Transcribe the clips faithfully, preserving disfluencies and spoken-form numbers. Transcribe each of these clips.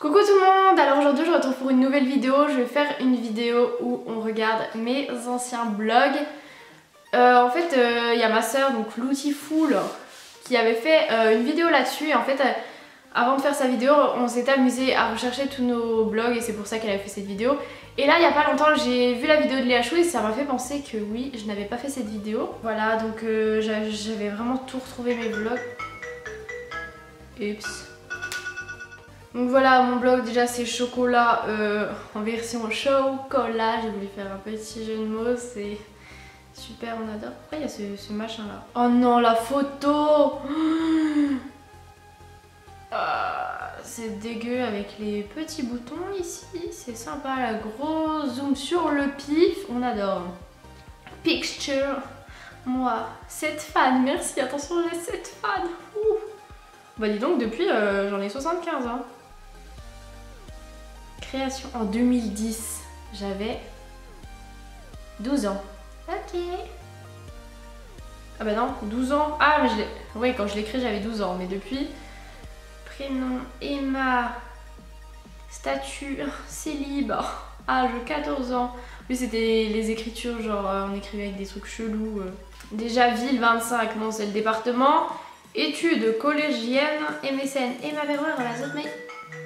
Coucou tout le monde, alors aujourd'hui je vous retrouve pour une nouvelle vidéo. Je vais faire une vidéo où on regarde mes anciens blogs. Euh, en fait, il euh, y a ma soeur, donc Loutiful, qui avait fait euh, une vidéo là-dessus. Et en fait, euh, avant de faire sa vidéo, on s'était amusé à rechercher tous nos blogs et c'est pour ça qu'elle avait fait cette vidéo. Et là, il n'y a pas longtemps, j'ai vu la vidéo de Léa Chou et ça m'a fait penser que oui, je n'avais pas fait cette vidéo. Voilà, donc euh, j'avais vraiment tout retrouvé mes vlogs. Oups. Donc voilà, mon blog déjà c'est chocolat euh, en version chocolat. J'ai voulu faire un petit jeu de mots, c'est super, on adore. Pourquoi il y a ce, ce machin là? Oh non, la photo. Ah, c'est dégueu avec les petits boutons ici, c'est sympa, la gros zoom sur le pif, on adore. Picture, moi, sept fans, merci, attention j'ai sept fans. Ouh. Bah dis donc, depuis euh, j'en ai soixante-quinze hein. Création en deux mille dix, j'avais douze ans. Ok. Ah bah non, douze ans. Ah mais je l'ai... Oui, quand je l'ai créé j'avais douze ans, mais depuis... Prénom, Emma, statut, célib, âge quatorze ans. Oui, c'était les écritures, genre euh, on écrivait avec des trucs chelous. Euh. Déjà ville vingt-cinq, non c'est le département. Études collégiennes, M S N, Emma Verroir à la zone mail.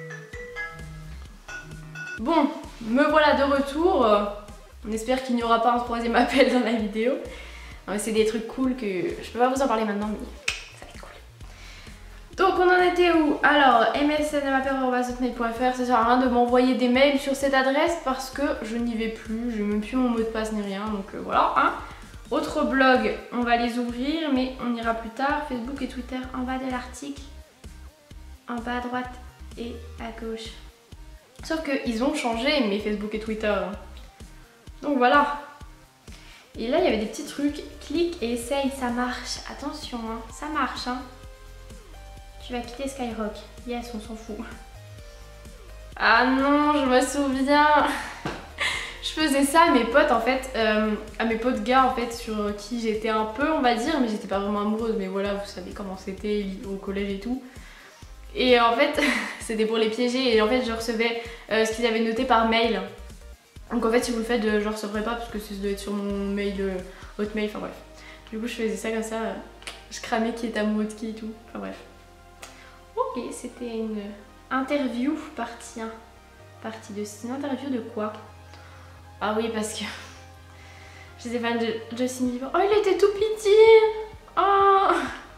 Bon, me voilà de retour. On espère qu'il n'y aura pas un troisième appel dans la vidéo. C'est des trucs cool que je peux pas vous en parler maintenant, mais ça va être cool. Donc on en était où? Alors, m s n arobase hotmail point f r, ça sert à rien de m'envoyer des mails sur cette adresse parce que je n'y vais plus, je n'ai même plus mon mot de passe ni rien, donc euh, voilà. Hein. Autre blog, on va les ouvrir, mais on ira plus tard. Facebook et Twitter en bas de l'article, en bas à droite et à gauche. Sauf qu'ils ont changé mes Facebook et Twitter. Donc voilà. Et là il y avait des petits trucs. Clique et essaye, ça marche. Attention, hein, ça marche. Hein. Tu vas quitter Skyrock. Yes, on s'en fout. Ah non, je me souviens. Je faisais ça à mes potes en fait. Euh, à mes potes gars en fait, sur qui j'étais un peu, on va dire. Mais j'étais pas vraiment amoureuse. Mais voilà, vous savez comment c'était au collège et tout. Et en fait, c'était pour les piéger et en fait je recevais euh, ce qu'ils avaient noté par mail. Donc en fait si vous le faites, euh, je ne recevrai pas parce que ça doit être sur mon mail, euh, hotmail, enfin bref. Du coup je faisais ça comme ça, euh, je cramais qui est amoureux de qui et tout, enfin bref. Ok, c'était une interview partie un. Partie deux, c'est une interview de quoi? Ah oui parce que j'étais fan de Justin Bieber. Oh il était tout petit. Oh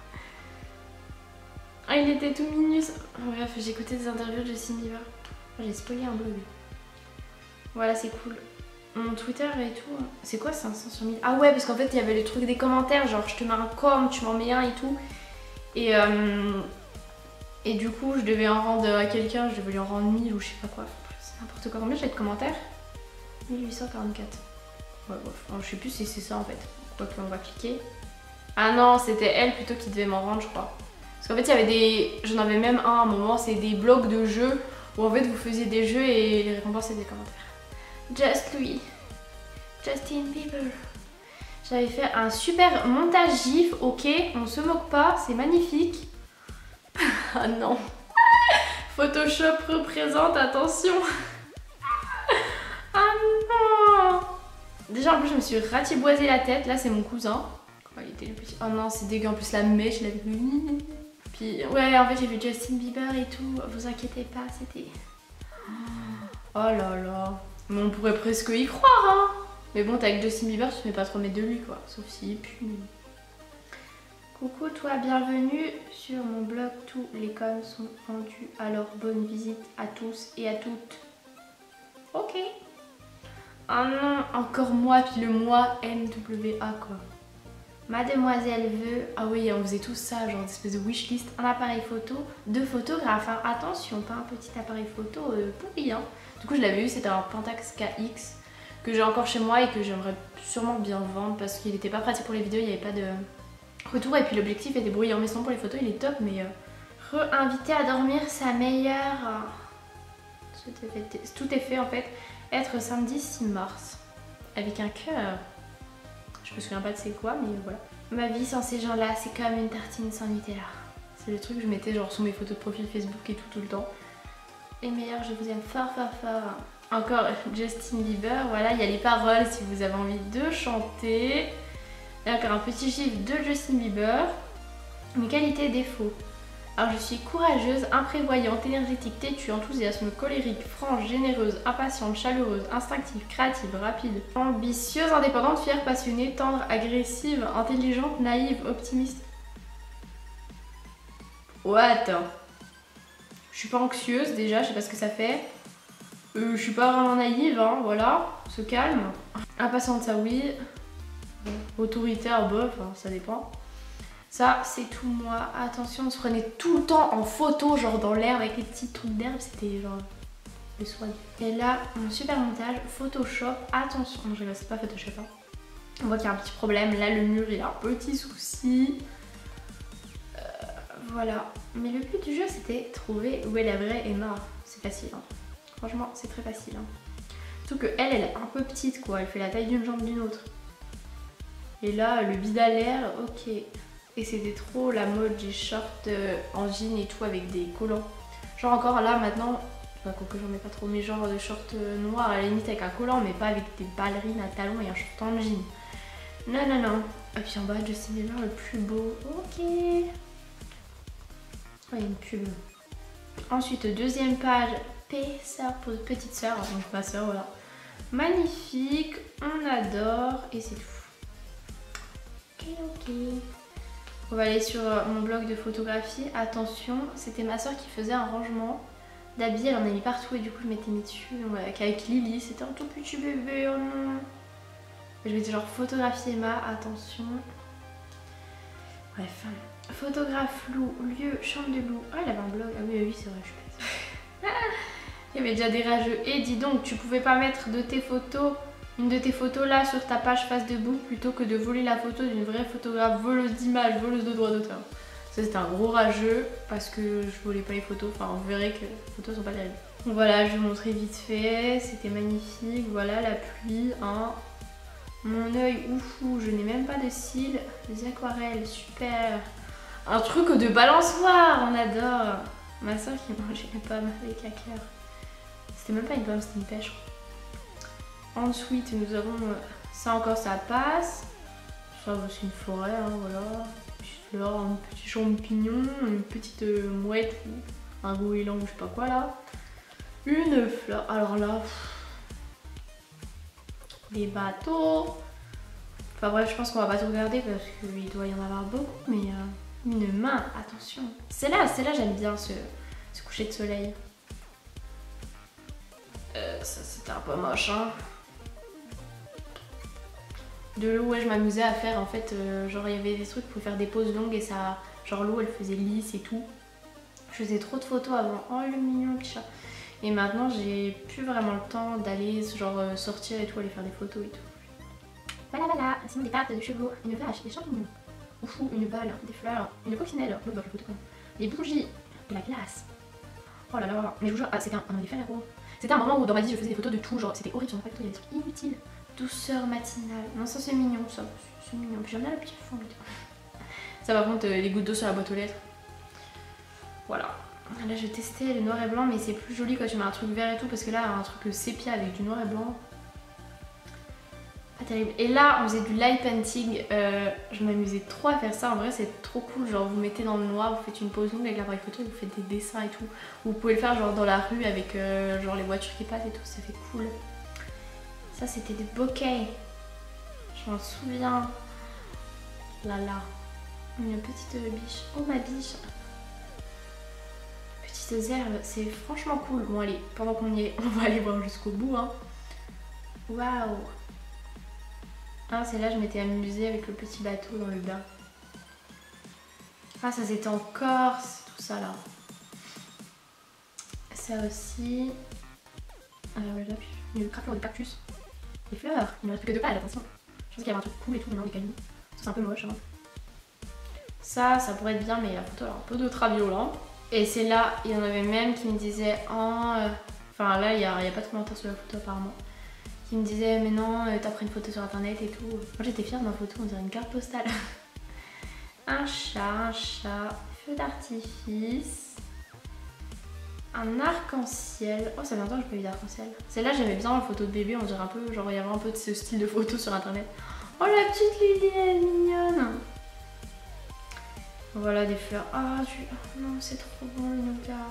ah, il était tout mignon. Bref, j'ai écouté des interviews de Justin Bieber. Oh, j'ai spoilé un blog. Voilà, c'est cool. Mon Twitter et tout. C'est quoi cinq cents sur mille? Ah ouais, parce qu'en fait, il y avait le truc des commentaires. Genre, je te mets un com, tu m'en mets un et tout. Et, euh, et du coup, je devais en rendre à quelqu'un. Je devais lui en rendre mille ou je sais pas quoi. C'est n'importe quoi. Combien j'ai de commentaires? mille huit cent quarante-quatre. Ouais, bref. Alors, je sais plus si c'est ça en fait. Quoique, on va cliquer. Ah non, c'était elle plutôt qui devait m'en rendre, je crois. Parce qu'en fait, il y avait des... J'en avais même un à un moment, c'est des blogs de jeux où en fait vous faisiez des jeux et les récompenses c'était des commentaires. Just lui. Justin Bieber. J'avais fait un super montage gif, ok, on se moque pas, c'est magnifique. Ah non. Photoshop représente, attention. Ah non. Déjà en plus je me suis ratiboisé la tête, là c'est mon cousin. Oh, il était le petit... Oh non, c'est dégueu, en plus la mèche, la... Puis ouais, en fait j'ai vu Justin Bieber et tout, vous inquiétez pas, c'était... Oh là là, mais on pourrait presque y croire hein. Mais bon, t'es avec Justin Bieber, tu te fais pas trop mettre de lui quoi, sauf s'il pue. Coucou toi, bienvenue sur mon blog, tous les coms sont rendus, alors bonne visite à tous et à toutes. Ok. Ah non, encore moi, puis le moi M W A quoi. Mademoiselle veut... Ah oui, on faisait tout ça, genre une espèce de wishlist, un appareil photo de photographe. Hein. Attention, pas un petit appareil photo euh, pourri. Hein. Du coup, je l'avais eu, c'était un Pentax K X que j'ai encore chez moi et que j'aimerais sûrement bien vendre parce qu'il n'était pas pratique pour les vidéos, il n'y avait pas de retour. Et puis l'objectif était brouillé en maison pour les photos, il est top, mais... Euh... Re-inviter à dormir sa meilleure... Tout est fait en fait. Être samedi six mars. Avec un cœur. Je me souviens pas de c'est quoi, mais voilà. Ma vie sans ces gens-là, c'est comme une tartine sans Nutella. C'est le truc que je mettais genre sous mes photos de profil Facebook et tout tout le temps. est meilleur, je vous aime fort fort fort. Encore Justin Bieber, voilà, il y a les paroles si vous avez envie de chanter. Et encore un petit chiffre de Justin Bieber. Mes qualités et défauts. Alors je suis courageuse, imprévoyante, énergétique, têtue, enthousiasme, colérique, franche, généreuse, impatiente, chaleureuse, instinctive, créative, rapide, ambitieuse, indépendante, fière, passionnée, tendre, agressive, intelligente, naïve, optimiste. Ouais, attends. Je suis pas anxieuse déjà, je sais pas ce que ça fait. Euh, je suis pas vraiment naïve, hein, voilà, se calme. Impatiente, ça oui. Bon, autoritaire, bof, hein, ça dépend. Ça, c'est tout moi. Attention, on se prenait tout le temps en photo, genre dans l'herbe avec les petits trucs d'herbe, c'était genre le soin. Et là, mon super montage, Photoshop. Attention, non, je rigole, c'est pas Photoshop. Hein. On voit qu'il y a un petit problème. Là, le mur, il a un petit souci. Euh, voilà. Mais le but du jeu, c'était trouver où est la vraie Emma. C'est facile. Hein. Franchement, c'est très facile. Hein. Surtout que elle, elle est un peu petite, quoi. Elle fait la taille d'une jambe d'une autre. Et là, le bide à l'air, ok. Et c'était trop la mode des shorts euh, en jean et tout avec des collants. Genre encore là maintenant, enfin quoi que j'en mets pas trop, mais genre de shorts euh, noirs à la limite avec un collant, mais pas avec des ballerines à talons et un short en jean. Non non non. Et puis en bas Justin Bieber le plus beau. Ok. Oh, il y a une pub. Ensuite deuxième page, P sœur pour petite sœur, donc ma sœur voilà. Magnifique, on adore et c'est tout. Ok ok. On va aller sur mon blog de photographie. Attention, c'était ma soeur qui faisait un rangement d'habits. Elle en a mis partout et du coup je m'étais mis dessus. Donc, avec Lily, c'était un tout petit bébé. Oh non. Je vais dire genre photographie Emma. Attention. Bref. Photographe loup, lieu, chambre de loup. Ah, elle avait un blog. Ah oui, oui, c'est vrai, je suis bête. Il y avait déjà des rageux. Et dis donc, tu pouvais pas mettre de tes photos. Une de tes photos là sur ta page face debout plutôt que de voler la photo d'une vraie photographe voleuse d'images, voleuse de droits d'auteur. Ça c'était un gros rageux parce que je volais pas les photos, enfin vous verrez que les photos sont pas terribles. Donc voilà, je vais vous montrer vite fait, c'était magnifique, voilà la pluie, hein. Mon œil, oufou, je n'ai même pas de cils, des aquarelles, super. Un truc de balançoire, on adore. Ma soeur qui mangeait une pomme avec la cœur. C'était même pas une pomme, c'était une pêche. Ensuite, nous avons ça encore, ça passe. Ça, c'est une forêt, hein, voilà. Une petite fleur, un petit champignon, une petite euh, mouette, un goéland ou je sais pas quoi là. Une fleur. Alors là, pff, des bateaux. Enfin bref, je pense qu'on va pas tout regarder parce qu'il doit y en avoir beaucoup. Mais euh, une main, attention. Celle-là, celle-là, j'aime bien ce, ce coucher de soleil. Euh, ça, c'était un peu moche, hein. De l'eau, ouais, je m'amusais à faire en fait, euh, genre il y avait des trucs pour faire des poses longues et ça, genre l'eau elle faisait lisse et tout. Je faisais trop de photos avant, oh le mignon petit chat. Et maintenant j'ai plus vraiment le temps d'aller genre euh, sortir et tout, aller faire des photos et tout. Voilà voilà, sinon des pattes de chevaux, une vache, des champignons, oufou, une balle, des fleurs, une coccinelle, oh, bah, photo, quoi. Des bougies, de la glace. Oh là là, mais je vous jure, ah, c'était un, un effet là gros. C'était un moment où dans ma vie je faisais des photos de tout, genre c'était horrible, j'en ai pas photo, il y avait des trucs inutiles. Douceur matinale. Non, ça c'est mignon, ça. C'est mignon. Puis j'aime bien le petit fond. Ça, par contre, euh, les gouttes d'eau sur la boîte aux lettres. Voilà. Là, je testais le noir et blanc, mais c'est plus joli quand tu mets un truc vert et tout, parce que là, un truc sépia avec du noir et blanc. Pas terrible. Et là, on faisait du light painting. Euh, je m'amusais trop à faire ça. En vrai, c'est trop cool. Genre, vous mettez dans le noir, vous faites une pose longue avec l'appareil photo, vous faites des dessins et tout. Vous pouvez le faire genre dans la rue avec euh, genre les voitures qui passent et tout. Ça fait cool. Ça c'était des bokeh. Je m'en souviens. Là là. Une petite biche. Oh ma biche. Petites herbes. C'est franchement cool. Bon allez, pendant qu'on y est, on va aller voir jusqu'au bout. Hein. Waouh. Ah c'est là je m'étais amusée avec le petit bateau dans le bain. Ah ça c'était en Corse. Tout ça là. Ça aussi. Ah ouais là. Il y a le crapaud des cactus. Des fleurs, il ne reste plus que deux pages, attention. Je pense qu'il y avait un truc cool et tout maintenant, des canons. Ça c'est un peu moche. Hein. Ça, ça pourrait être bien, mais la photo elle a un peu de travio là. Et c'est là, il y en avait même qui me disaient, oh, euh... enfin là il n'y a, a pas de commentaire sur la photo apparemment. Qui me disaient, mais non, euh, t'as pris une photo sur internet et tout. Moi j'étais fière de ma photo, on dirait une carte postale. Un chat, un chat, feu d'artifice. un arc-en-ciel. Oh, ça fait longtemps que je n'ai pas vu d'arc-en-ciel. Celle-là, j'aimais bien la photo de bébé, on dirait un peu, genre il y avait un peu de ce style de photo sur internet. Oh, la petite Lily, elle est mignonne. Voilà des fleurs. Ah, tu... oh, non, c'est trop bon le nougat.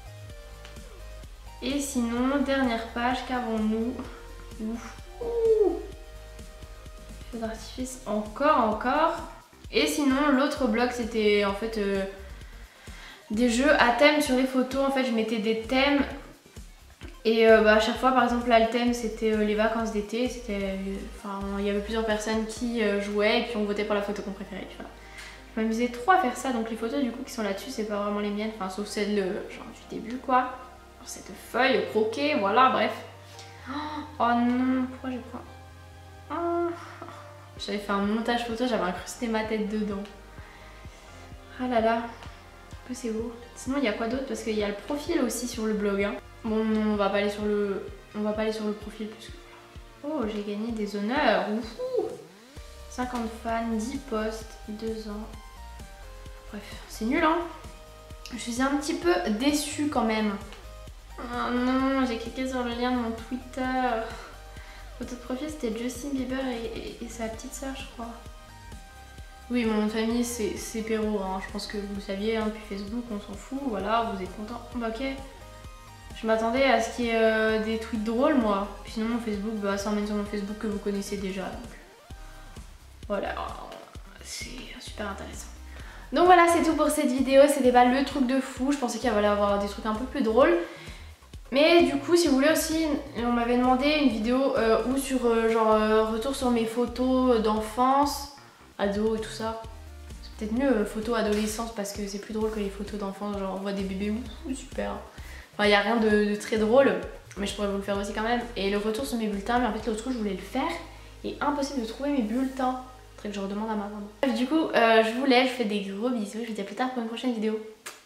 Et sinon, dernière page, qu'avons-nous? Ouf. Ouh. Feu d'artifice, encore, encore. Et sinon, l'autre bloc, c'était en fait euh, des jeux à thème sur les photos. En fait, je mettais des thèmes. Et euh, bah, à chaque fois, par exemple, là, le thème, c'était euh, les vacances d'été. C'était, enfin, il y avait plusieurs personnes qui euh, jouaient et puis on votait pour la photo qu'on préférait. Tu vois. Je m'amusais trop à faire ça. Donc les photos, du coup, qui sont là-dessus, c'est pas vraiment les miennes. Enfin, sauf celle euh, genre du début, quoi. Cette feuille croquée, voilà, bref. Oh non, pourquoi je prends... Oh. J'avais fait un montage photo, j'avais incrusté ma tête dedans. Ah là là, que c'est beau. Sinon, il y a quoi d'autre? Parce qu'il y a le profil aussi sur le blog. Hein. Bon, non, on va pas aller sur le, on va pas aller sur le profil plus que... Oh, j'ai gagné des honneurs. Ouhou. cinquante fans, dix posts, deux ans. Bref, c'est nul, hein. Je suis un petit peu déçue quand même. Oh non, j'ai cliqué sur le lien de mon Twitter. Photo de profil, c'était Justin Bieber et, et, et sa petite sœur, je crois. Oui, mon nom de famille, c'est Perrault. Hein. Je pense que vous le saviez, hein, depuis Facebook, on s'en fout. Voilà, vous êtes contents. Bah, ok. Je m'attendais à ce qu'il y ait euh, des tweets drôles, moi. Puis sinon, mon Facebook, bah, ça emmène sur mon Facebook que vous connaissez déjà. Donc voilà, c'est super intéressant. Donc voilà, c'est tout pour cette vidéo. C'était pas le truc de fou. Je pensais qu'il allait y avoir des trucs un peu plus drôles. Mais du coup, si vous voulez aussi, on m'avait demandé une vidéo euh, ou sur euh, genre euh, retour sur mes photos d'enfance, ado et tout ça. C'est peut-être mieux euh, photos adolescence parce que c'est plus drôle que les photos d'enfance. Genre on voit des bébés, ouh, super. Enfin, il n'y a rien de, de très drôle, mais je pourrais vous le faire aussi quand même. Et le retour sur mes bulletins, mais en fait l'autre jour je voulais le faire et impossible de trouver mes bulletins. Faudrait que je redemande à ma maman. Du coup, euh, je vous laisse, je vous fais des gros bisous. Je vous dis à plus tard pour une prochaine vidéo.